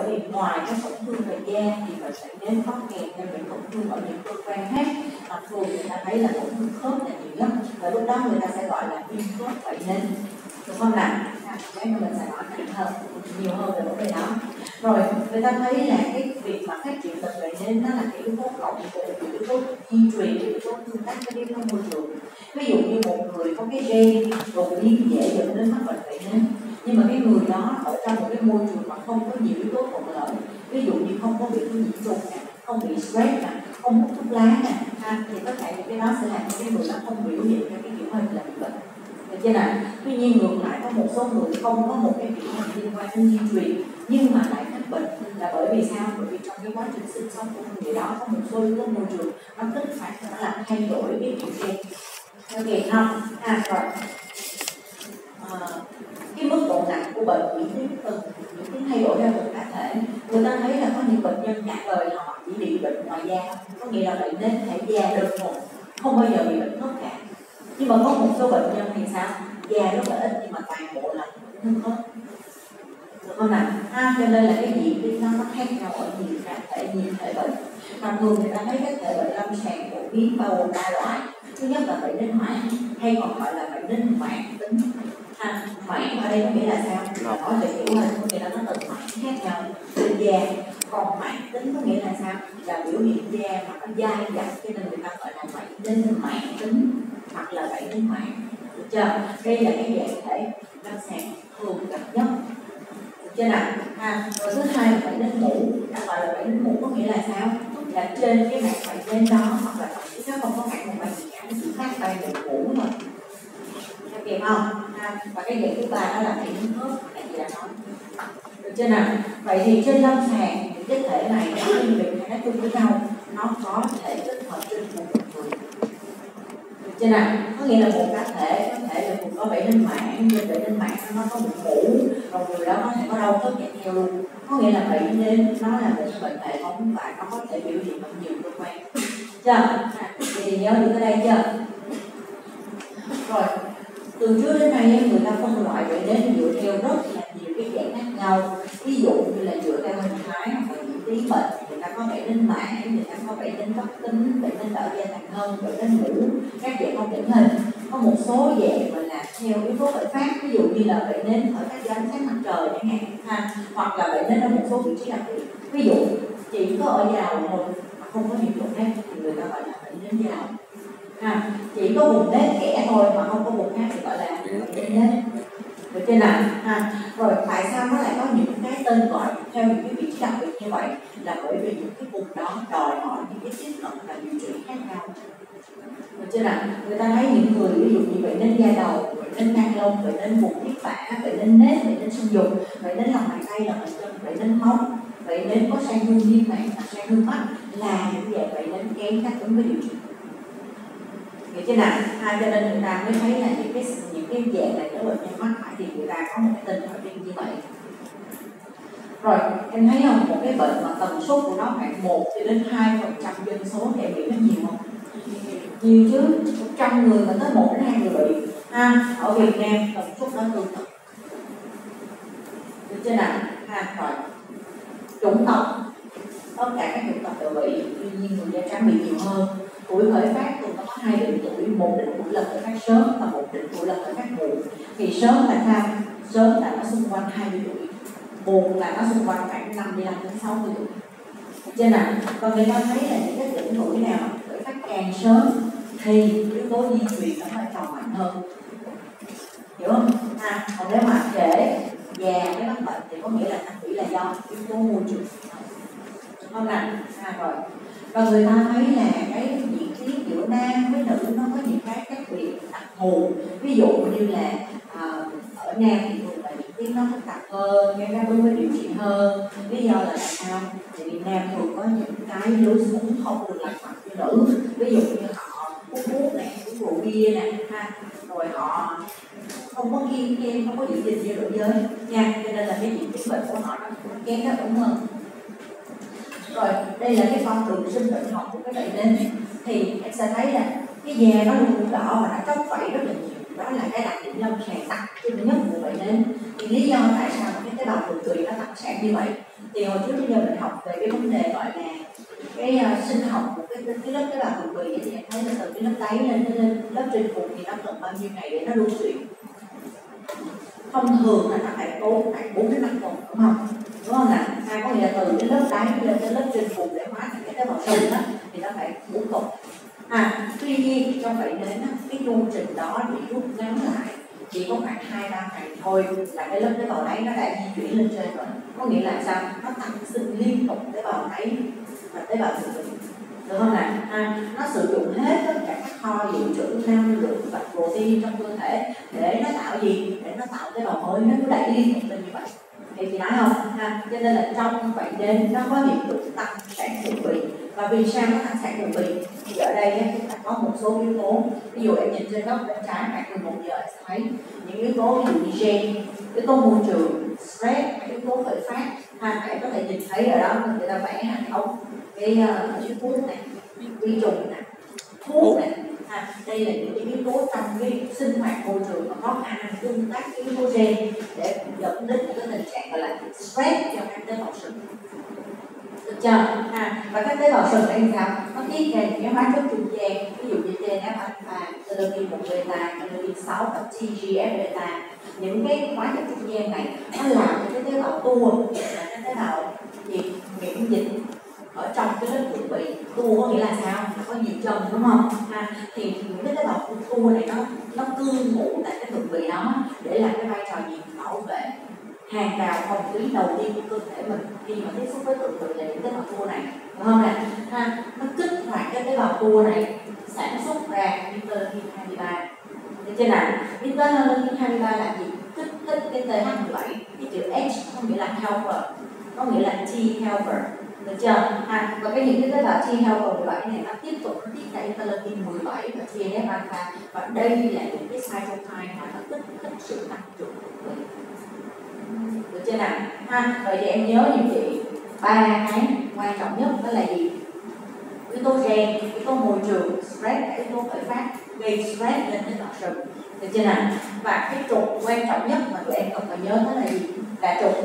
vì ngoài cái tổn thương về da thì bệnh sảy nến có kèm theo những tổn thương ở những cơ quan khác, mà thường người ta thấy là tổn thương khớp là nhiều nhất, và lúc đó người ta sẽ gọi là viêm khớp sảy nến, đúng không nào? Cái mà mình sẽ nói nặng hơn, nhiều hơn về vấn đề đó. Rồi người ta thấy là cái việc mà phát triển bệnh sảy nến nó là cái yếu tố cộng của yếu tố di truyền, yếu tố tương tác với yếu tố môi trường. Ví dụ như một người có cái gen đột biến dễ dẫn đến mắc bệnh sảy nến, nhưng mà cái người đó ở trong một cái môi trường mà không có nhiều yếu tố thuận lợi, ví dụ như không có bị nhiễm trùng nè, không bị stress nè, không hút thuốc lá nè, thì có thể những cái đó sẽ làm cho cái người đó không biểu hiện ra cái biểu hình là bị bệnh. Được chưa nào? Tuy nhiên ngược lại có một số người không có một cái biểu hình liên quan đến di truyền nhưng mà lại mắc bệnh, là bởi vì sao? Bởi vì trong cái quá trình sinh sống của người đó có một số yếu tố môi trường nó kích hoạt, nó làm thay đổi cái biểu hiện. Ok không? Rồi cái mức độ nặng của bệnh diễn tiến từng những cái thay đổi ra từng cá thể. Người ta thấy là có những bệnh nhân cả đời họ chỉ bị bệnh ngoài da, có nghĩa là bệnh nến thể da đơn thuần, không bao giờ bị bệnh khớp cả. Nhưng mà có một số bệnh nhân thì sao? Da rất là ít nhưng mà toàn bộ là thương khớp, được không nào? Cho nên là cái diễn tiến nó khác nhau ở nhiều cá thể, nhiều thể bệnh. Mà thường người ta thấy các thể bệnh lâm sàng phổ biến bao gồm 3 loại. Thứ nhất là bệnh nến mãn, hay còn gọi là bệnh nến mãn tính. Mãn ở đây có nghĩa là sao? Là nói về kiểu hình, có nghĩa là nó từng mãn khác nhau trên da. Còn mãn tính có nghĩa là sao? Là biểu hiện da mà nó dai dẳng, cho nên người ta gọi là bệnh nến mãn tính hoặc là bệnh nến mãn. Được chưa? Đây là cái dạng thể lâm sàng thường gặp nhất. Được chưa nào? Rồi thứ hai là bệnh nến mũ. Đã gọi là bệnh nến mũ có nghĩa là sao? Là trên cái mảng bệnh nến đó hoặc là thậm chí nó không có mảng bệnh gì cả, nó chỉ khác tay bệnh mũ thôi. Kịp không? Và cái dạng thứ ba đó là hệ hô hấp, cái gì đã nói. Được chưa nào? Vậy thì trên lâm sàng những cái thể này nó phân biệt hay nó chung với nhau, nó có thể tích hợp trên một người. Được chưa nào? Có nghĩa là một cá thể có thể là cùng có bệnh nến mãn, nhưng bệnh nến mãn nó có một mũ, rồi người đó có thể có đau khớp kèm theo luôn. Có nghĩa là bệnh nến nó là một bệnh hệ thống và nó có thể biểu hiện ở nhiều cơ quan. Chưa? Vậy thì nhớ được ở đây chưa? Rồi từ trước đến nay người ta phân loại bệnh nến dựa theo rất là nhiều cái dạng khác nhau, ví dụ như là dựa theo hình thái hoặc là diễn tiến bệnh. Người ta có bệnh nến mãn, người ta có bệnh nến cấp tính, bệnh nến đỡ da tàn hơn, bệnh nến mũ, các dạng không điển hình. Có một số dạng mà là theo yếu tố khởi phát, ví dụ như là bệnh nến ở các ánh sáng mặt trời chẳng hạn, hoặc là bệnh nến ở một số vị trí đặc biệt. Ví dụ chỉ có ở da đầu thôi mà không có những chỗ khác thì người ta gọi là bệnh nến da đầu. Chỉ có vùng nếp kẽ thôi mà không có vùng khác thì gọi là bệnh nến. Được chưa nào? Rồi tại sao nó lại có những cái tên gọi theo những cái vị trí đặc biệt như vậy? Là bởi vì những cái vùng đó đòi hỏi những cái tiếp cận và điều trị khác nhau. Được chưa nào? Người ta thấy những người ví dụ như bệnh nến da đầu, bệnh nến nang lông, bệnh nến vùng tiết bã, bệnh nến nếp, bệnh nến sinh dục, bệnh nến lòng bàn tay, lòng bàn chân, bệnh nến móng, bệnh nến có sang hương niêm mạc và sang hương mắt, là những dạng bệnh nến kém đáp ứng với điều trị. Hiểu chưa nào? Cho nên người ta mới thấy là những cái dạng này nếu bệnh nhân mắc phải thì người ta có một cái tên gọi riêng như vậy. Rồi em thấy không, một cái bệnh mà tần suất của nó khoảng 1 đến 2% dân số thì em nghĩ nó nhiều không? Nhiều chứ, 100 người mà tới 1 đến 2 người bị. Ở Việt Nam tần suất nó tương tự. Được chưa nào? Rồi chủng tộc, tất cả các chủng tộc đều bị, tuy nhiên người da trắng bị nhiều hơn. Tuổi khởi phát thường có 2 định tuổi, một định tuổi là khởi phát sớm và một định tuổi là khởi phát muộn. Thì sớm là sao? Sớm là nó xung quanh 20 tuổi, muộn là nó xung quanh khoảng 55 đến 60 tuổi. Cho nên còn người ta thấy là những cái định tuổi nào khởi phát càng sớm thì yếu tố di truyền nó phải còn mạnh hơn, hiểu không? Còn nếu mà trễ già mới mắc bệnh thì có nghĩa là chỉ là do yếu tố môi trường, không nào? Rồi và người ta thấy là cái diễn tiến giữa nam với nữ nó có những cái khác biệt đặc thù, ví dụ như là ở nam thì thường là diễn tiến nó phức tạp hơn, cái đáp ứng với điều trị hơn. Lý do là sao? Tại vì nam thường có những cái lối sống không được lành mạnh như nữ, ví dụ như họ hút thuốc này, uống rượu bia này, rồi họ không có kiêng khem, không có giữ gìn chế độ giới nha, cho nên là cái diễn tiến bệnh của họ nó kém đáp ứng hơn. Rồi đây là cái con đường sinh bệnh học của cái bệnh nến, thì em sẽ thấy là cái da nó luôn đỏ và nó tróc vảy rất là nhiều, đó là cái đặc điểm lâm sàng đặc trưng nhất của bệnh nến. Thì lý do tại sao cái tế tế bào thượng tụy nó tăng sản như vậy. Thì hồi trước bây giờ mình học về cái vấn đề gọi là cái sinh học của cái lớp tế bào thượng tụy, thì em thấy là từ cái lớp đáy lên lớp trên cùng thì nó cần bao nhiêu ngày để nó luân chuyển. Thông thường là nó phải tốn khoảng 4 đến 5 tuần, đúng không nào? Có nghĩa là từ cái lớp đáy lên tới lớp trên cùng để hóa thành cái tế bào sừng đó thì nó phải 4 tuần. Tuy nhiên trong vậy nên cái chu trình đó bị rút ngắn lại chỉ có khoảng 2-3 ngày thôi là cái lớp tế bào đáy nó đã di chuyển lên trên rồi. Có nghĩa là sao? Nó tăng sinh liên tục tế bào đáy và tế bào thượng tụy, được không nào? Nó sử dụng hết tất cả các kho dự trữ năng lượng và protein trong cơ thể để nó tạo gì? Để nó tạo tế bào mới, nó cứ đẩy liên tục lên như vậy. Thì nói không? Cho nên là trong vậy nên nó có hiện tượng tăng sản thượng tụy. Và vì sao nó tăng sản thượng tụy? Thì ở đây chúng ta có một số yếu tố. Ví dụ em nhìn trên góc bên trái khoảng 11 giờ sẽ thấy những yếu tố ví dụ như gen, yếu tố môi trường, stress, yếu tố khởi phát. Các có thể nhìn thấy ở đó người ta vẽ hàng ống cái thuốc này, vi trùng này, thuốc này. Đây là những cái yếu tố trong cái sinh hoạt môi trường mà có khả năng tương tác với yếu tố gen để dẫn đến cái tình trạng gọi là stress cho các tế bào sừng. Được chưa? Và các tế bào sừng đây sao? Nó tiết ra những cái hóa chất trung gian, ví dụ như TNF-alpha, interleukin 1 beta, interleukin 6 và TGF-beta. Những cái hóa chất trung gian này nó làm cho cái tế bào tua, là cái tế bào miễn dịch ở trong cái lớp thượng tụy. Tua có nghĩa là sao? Nó có nhiều chân, đúng không? Thì những cái tế bào tua này nó cư ngụ tại cái thượng tụy đó để làm cái vai trò gì? Bảo vệ hàng rào phòng tuyến đầu tiên của cơ thể mình khi mà tiếp xúc với thượng tụy là những tế bào tua này, đúng không nè? Nó kích hoạt cái tế bào tua này sản xuất ra interleukin 23. Được chưa nào? Interleukin 23 là gì? Kích thích cái TH17, cái chữ H có nghĩa là helper, có nghĩa là T helper. Được chưa? Và những cái tế bào T helper 17 này nó tiếp tục nó tiết ra interleukin 17 và TNF-alpha, và đây là những cái cytokine mà nó kích thích sự tăng trưởng. Được chưa nào? Vậy thì em nhớ như chị 3 cái quan trọng nhất đó là gì? Yếu tố gen, yếu tố môi trường, stress, yếu tố khởi phát gây stress lên tế bào sừng. Được chưa nào? Và cái trục quan trọng nhất mà tụi em cần phải nhớ đó là gì? Là trục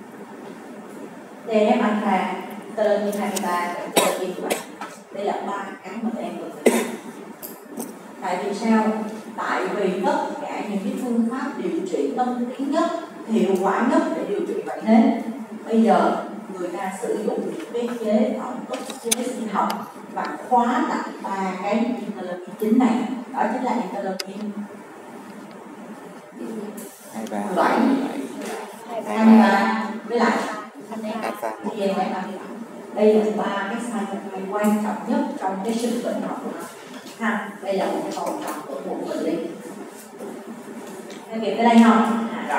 TNF-alpha, interleukin 23 và interleukin 17. Đây là 3 cái mà tụi em cần phải nhớ. Tại vì sao? Tại vì tất cả những cái phương pháp điều trị tân tiến nhất, hiệu quả nhất để điều trị bệnh nến bây giờ người ta sử dụng những cái chế phẩm ức chế sinh học và khóa lại 3 cái interleukin chính này, đó chính là interleukin 17, 23 với lại TNF-alpha. Đây là 3 cái cytokine quan trọng nhất trong cái sinh bệnh học của nó. Đây là một cái vòng tròn của một bệnh lý. Em kịp cái đây không? Rồi.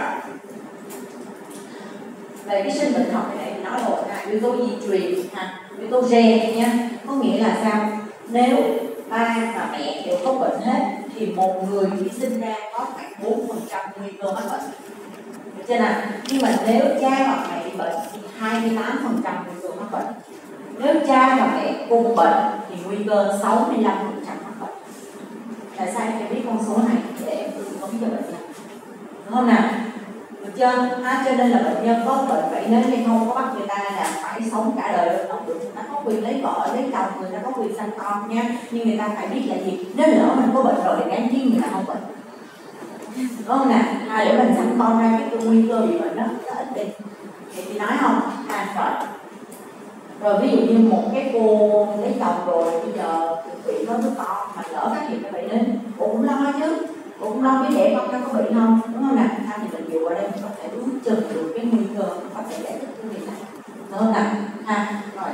Về cái sinh bệnh học này thì nói rồi yếu tố di truyền, yếu tố gen nha. Có nghĩa là sao? Nếu ba và mẹ đều có bệnh hết thì một người chỉ sinh ra có khoảng 4% nguy cơ mắc bệnh. Được chưa nào? Nhưng mà nếu cha hoặc mẹ bị bệnh thì 28% nguy cơ mắc bệnh. Nếu cha và mẹ cùng bệnh thì nguy cơ 65% mắc bệnh. Tại sao em biết con số này để em tư vấn cho bệnh nhân? Đúng không nào? Được chưa? Cho nên là bệnh nhân có bệnh vậy nên hay không có bắt người ta là phải sống cả đời được không được. Người ta có quyền lấy vợ, lấy chồng, người ta có quyền sanh con nha. Nhưng người ta phải biết là gì? Nếu lỡ mình có bệnh rồi thì đáng nhiên người ta không bệnh. Đúng không nào? Để mình sanh con ra cái nguy cơ bị bệnh đó nó ít đi. Thì nói không? Rồi ví dụ như một cái cô lấy chồng rồi bây giờ bị có đứa con mà lỡ phát hiện cái bệnh đến, cô cũng lo chứ, cô cũng lo biết đẻ con nó có bị không, đúng không nào? Thì mình dựa ở đây mình có thể ước chừng được cái nguy cơ, có thể giải thích cái việc này, đúng không nào? Rồi.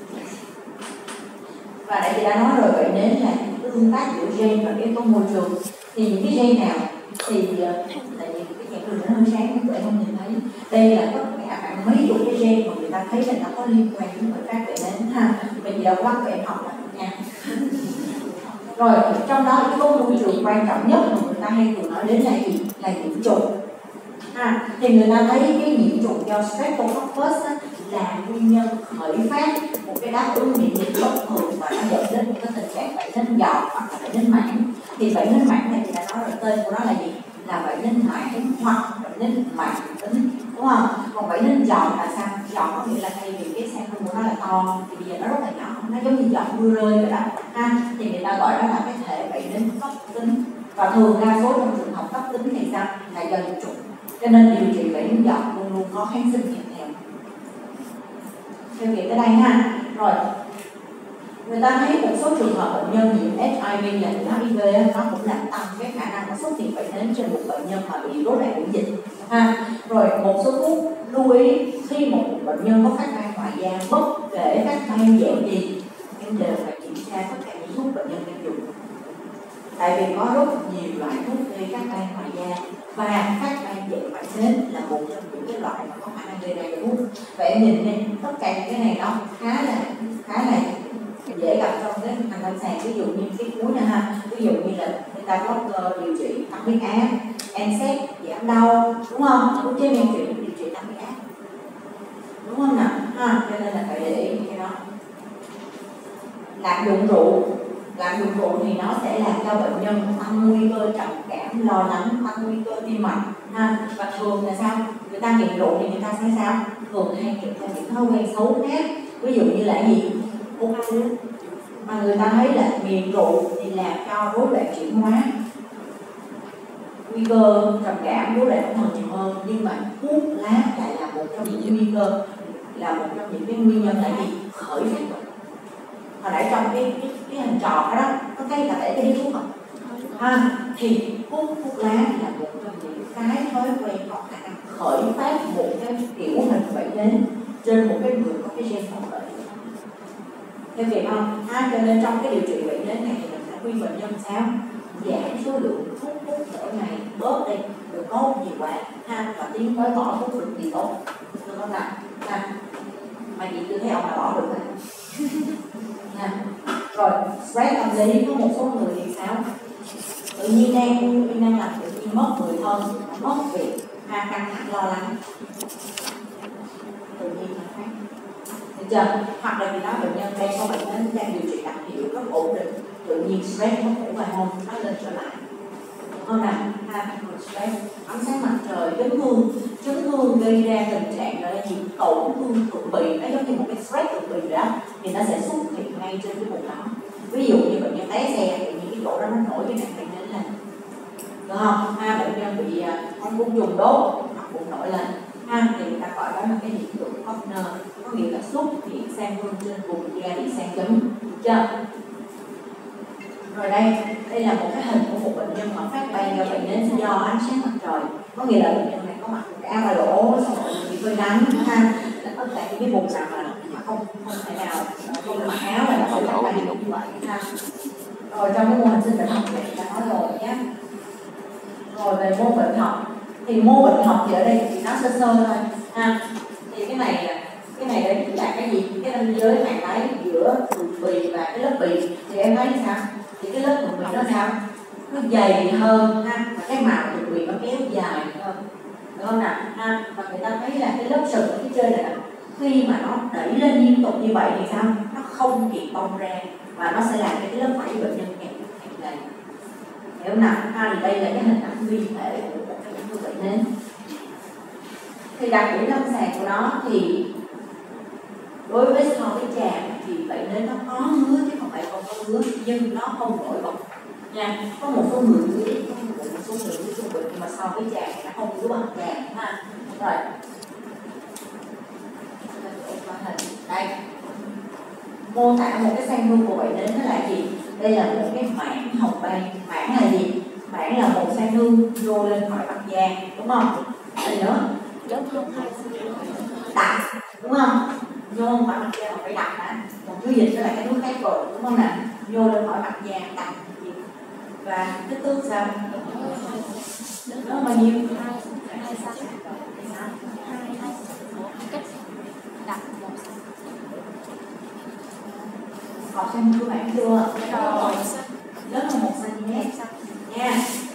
Và nãy chị đã nói rồi, vậy nếu là tương tác giữa gen và yếu tố môi trường thì những cái gen nào thì tại vì cái nhãn đường nó hơi sáng các bạn không nhìn thấy, đây là tất cả khoảng mấy chục cái gen mà người ta thấy là nó có liên quan đến bệnh phát bệnh đến bây giờ đâu bắt các em học nha. Rồi trong đó cái tố môi trường quan trọng nhất mà người ta hay thường nói đến là gì? Là nhiễm trùng. Thì người ta thấy cái nhiễm trùng do Streptococcus là nguyên nhân khởi phát một cái đáp ứng miễn dịch bất thường và nó dẫn đến một cái tình trạng bệnh nhân giọt hoặc là bệnh nhân mãn. Thì bệnh nhân mãn này thì đã nói rồi, tên của nó là gì? Là bệnh nhân mãn hoặc bệnh nhân mãn tính, đúng không? Còn giọt là sao? Giọt có nghĩa là thay vì cái sang hương của nó là to thì bây giờ nó rất là nhỏ, nó giống như giọt mưa rơi vậy đó ha. Thì người ta gọi đó là cái thể bệnh đến cấp tính, và thường đa số trong trường hợp cấp tính thì sao? Là do nhiễm trùng, cho nên điều trị bệnh đến giọt luôn luôn có kháng sinh kèm theo. Theo kịp tới đây ha. Rồi người ta thấy một số trường hợp bệnh nhân nhiễm HIV là HIV nó cũng làm tăng cái khả năng nó xuất hiện bệnh nến trên một bệnh nhân mà bị rối loạn miễn dịch ha. Rồi một số thuốc lưu ý khi một bệnh nhân có phát ban ngoài da bất kể các ban dạng gì em đều phải kiểm tra tất cả những thuốc bệnh nhân đang dùng, tại vì có rất nhiều loại thuốc gây các ban ngoài da và các ban dạng bệnh nến là một trong những cái loại mà có khả năng gây ra virus. Vậy em nhìn đi, tất cả những cái này nó khá là dễ gặp trong cái hành lâm sàng. Ví dụ như cái cuối nè ha, ví dụ như là beta blocker điều trị tăng huyết áp, NSAID giảm đau, đúng không? Thuốc chế men chuyển điều trị tăng huyết áp, đúng không nào ha? Cho nên là phải để ý cái đó. Lạm dụng rượu thì nó sẽ làm cho bệnh nhân tăng nguy cơ trầm cảm, lo lắng, tăng nguy cơ tim mạch ha. Và thường là sao? Người ta nghiện rượu thì người ta sẽ sao? Thường hay nghiện theo những thói quen xấu khác, ví dụ như là gì? Hút thuốc. Mà người ta thấy là nghiện rượu thì làm cho rối loạn chuyển hóa, nguy cơ trầm cảm, rối loạn tâm thần nhiều hơn. Nhưng mà hút lá lại là một trong những nguy cơ, là một trong những cái nguyên nhân là gì? Khởi phát bệnh. Hồi nãy trong cái hình tròn đó có thấy là để cái điếu thuốc không? Ha, thì hút lá là một trong những cái thói quen có khả năng khởi phát một cái kiểu hình bệnh nến trên một cái người có cái gen phòng bệnh. Theo kịp không? Cho nên trong cái điều trị bệnh nến này thì mình phải khuyên bệnh nhân sao? Giảm số lượng thuốc hút mỗi ngày, bớt đi, đừng có hút nhiều quá ha, và tiến tới bỏ thuốc được thì tốt, được không nào? Mà chị chưa thấy ông là bỏ được rồi. Rồi stress tâm lý, có một số người thì sao? Tự nhiên đang làm tự nhiên mất người thân, mất việc, căng thẳng lo lắng, tự nhiên là khác. Được chưa? Hoặc là vì đó bệnh nhân đang có bệnh nến, đang điều trị đặc hiệu rất ổn định, tự nhiên stress nó ngủ vài hôm nó lên trở lại, đúng không nào? Stress, ánh sáng mặt trời, chấn thương gây ra tình trạng là gì? Tổn thương thượng bì, nó giống như một cái stress thượng bì đó, thì nó sẽ xuất hiện ngay trên cái vùng đó. Ví dụ như bệnh nhân té xe thì những cái chỗ đó nó nổi cái nặng bệnh nhân lên, được không? Bệnh nhân bị ống bụng dùng đốt hoặc bụng nổi lên thì người ta gọi đó là cái hiện tượng Kochner, có nghĩa là xuất hiện sang hương trên vùng da bị sang chấn, được chưa? Rồi đây là một cái hình của một bệnh nhân mà phát ban do bệnh nến do ánh sáng mặt trời, có nghĩa là bệnh nhân này có mặc một cái áo ba lỗ, xong rồi bị phơi nắng là tất cả những cái vùng nào mà không thể nào không mặc áo là nó không phát ban như vậy Rồi trong cái mô hình sinh bệnh học này đã nói rồi nhé. Rồi về mô bệnh học thì mô bệnh học thì ở đây thì nó sơ thôi thì cái này đây là cái gì? Cái ranh giới màng đáy giữa thượng bì và cái lớp bì thì em thấy sao? Thì cái lớp thượng bì nó sao? Nó dày hơn và cái màu thượng bì nó kéo dài hơn, được không nào? Và người ta thấy là cái lớp sừng ở phía trên này khi mà nó đẩy lên liên tục như vậy thì sao? Nó không kịp bong ra và nó sẽ làm cho cái lớp vảy bệnh nhân càng dày, hiểu không nào? Thì đây là cái hình ảnh vi thể của một cái ung thư bệnh nến. Thì đặc điểm lâm sàng của nó thì đối với so với tràm thì bệnh nến nó có ngứa chứ không phải không có ngứa, nhưng nó không nổi bật nha. Có một số người ngứa, có một số người ngứa trung bình, nhưng mà so với tràm thì nó không ngứa bằng tràm Rồi đây mô tả một cái sang hương của bệnh nến nó là gì? Đây là một cái mảng hồng ban. Mảng là gì? Mảng là một sang hương rô lên khỏi mặt da, đúng không? Đây nữa đặt, đúng không? Nhô khỏi mặt da mà phải đặt còn cứ dịch nó là cái nước khác rồi, đúng không nào? Nhô lên khỏi mặt da đặt và kích thước sao? Nó bao nhiêu? 2 đặt 1 Học xem cơ bản chưa? Rồi lớn hơn 1 cm nha.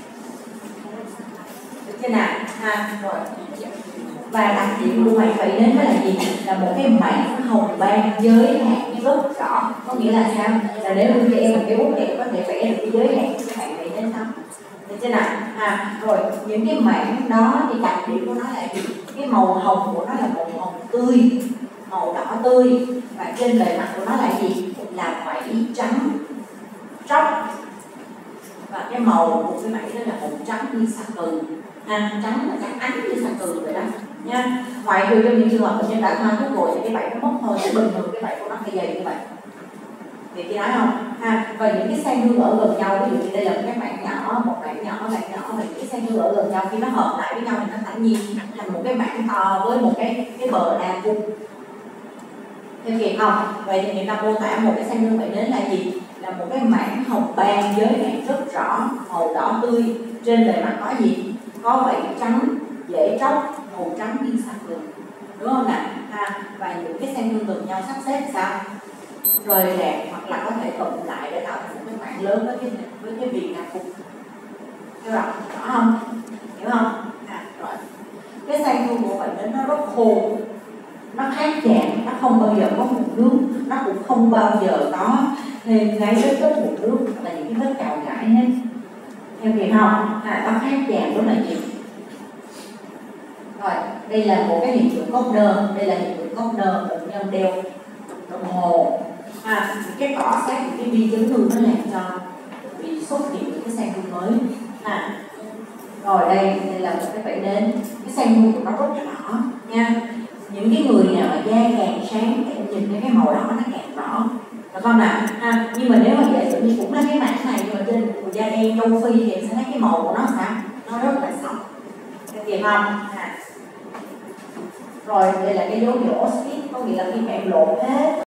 Được chưa nào? Rồi. Và đặc điểm của mảng bệnh nến đó là gì? Là một cái mảng hồng ban giới hạn rất rõ. Có nghĩa là sao? Là nếu như em một cái bút đẹp có thể vẽ được cái giới hạn của cái mảng bệnh nến đó. được chưa nào? Rồi những cái mảng đó thì đặc điểm của nó là gì? Cái màu hồng của nó là màu hồng tươi, màu đỏ tươi, và trên bề mặt của nó là gì? Là vảy trắng tróc, và cái màu của cái vảy đó là màu trắng như xà cừ, trắng là trắng ánh như xà cừ vậy đó nha. Ngoại trừ trong những trường hợp bệnh nhân đã thoa thuốc rồi thì cái vảy nó mất thôi, chứ bình thường cái vảy của nó hay dày như vậy. Thì chị nói không? Và những cái xang hương ở gần nhau, ví dụ như đây là các bạn nhỏ, một bạn nhỏ, và những cái xang hương ở gần nhau khi nó hợp lại với nhau thì nó tự nhiên thành một cái mảng to với một cái bờ đa cung. Theo kịp không? Vậy thì người ta mô tả một cái xang hương vảy nến là gì? Là một cái mảng hồng ban giới hạn rất rõ, màu đỏ tươi, trên bề mặt có gì? Có vảy trắng, dễ tróc, màu trắng như xà cừ, đúng không nào? Và những cái xang hương gần nhau sắp xếp sao? Rời rạc hoặc là có thể tụm lại để tạo thành một cái mảng lớn với cái viền đa cung. Hiểu rõ không? Hiểu không? Rồi. Cái xang hương của vảy nến nó rất khô, nó khác chạm, nó không bao giờ có mụn nước, nó cũng không bao giờ có thêm cái vết mụn nước hoặc là những cái vết cào gãi hết. Theo kịp không? Nó khác chạm đó là gì? Rồi, đây là một cái hiện tượng cốc nơ, đây là hiện tượng cốc nơ, bệnh nhân đeo đồng hồ. Cái cỏ sát những cái vi chấn thương nó làm cho bị xuất hiện những cái xang hương mới. Rồi đây là một cái vảy nến, cái xang hương của nó rất rõ nha. Những cái người nào mà da càng sáng thì nhìn thấy cái màu đỏ nó càng rõ, được không nào? Nhưng mà nếu mà giả sử như cũng là cái mảng này nhưng mà trên da đen châu Phi thì em sẽ thấy cái màu của nó sao? Nó rất là sậm, được kịp không? Rồi đây là cái dấu hiệu oxide, có nghĩa là khi mà em lột hết